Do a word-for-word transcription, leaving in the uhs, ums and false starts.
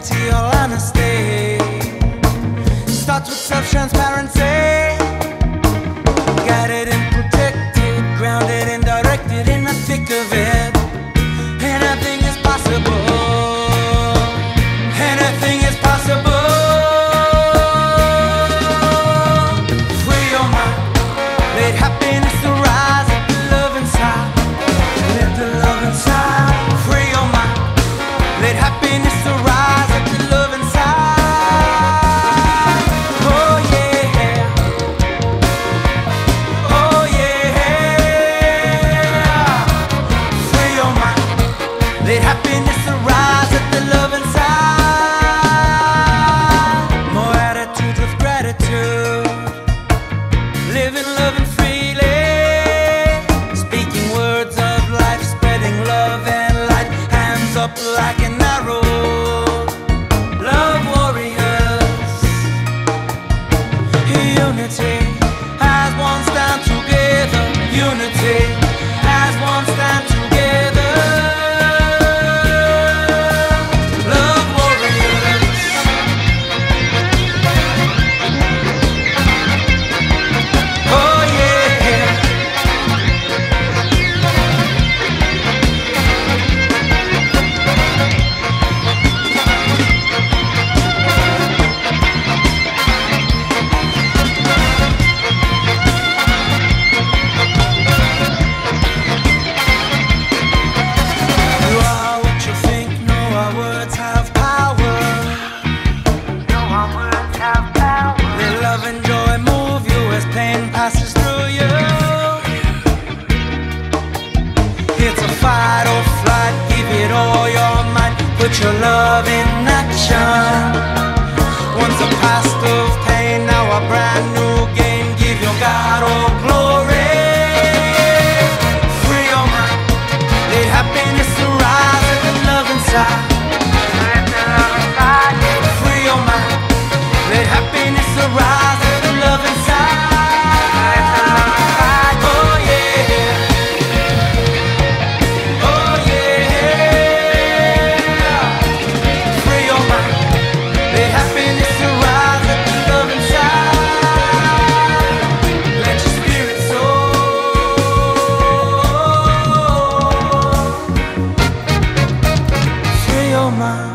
integrity or honesty. Starts with self-transparency. Guided and protected, grounded and directed in the thick of it. Anything is possible. Anything is possible. Free your mind. Let happiness arise. Let the love inside. Let the love inside. Free your mind. Let happiness arise. Let the love inside. Oh yeah. Oh yeah. Free your mind. Let happiness arise. Let the love inside. More attitudes with gratitude. Living, loving freely. Speaking words of life. Spreading love and light. Hands up like an arrow. Love warriors. Unity. As one stand together. Unity. As one stand together. Love warriors. Oh yeah. You are what you think. Know our words have power. Know our words have power. Let love and joy move you as pain passes through you. It's a fight or flight. Give it all your might. Put your love in action. Once a past of pain, now a brand new game. Give your God all glory. Free your mind. Let happiness arise. Let the love inside. Let the love inside. Free your mind. Let happiness arise. Let the love inside. Let the love inside. Oh yeah. Oh yeah. Free your mind. Let happiness arise. Let the love inside. Let your spirit soar. Free your mind.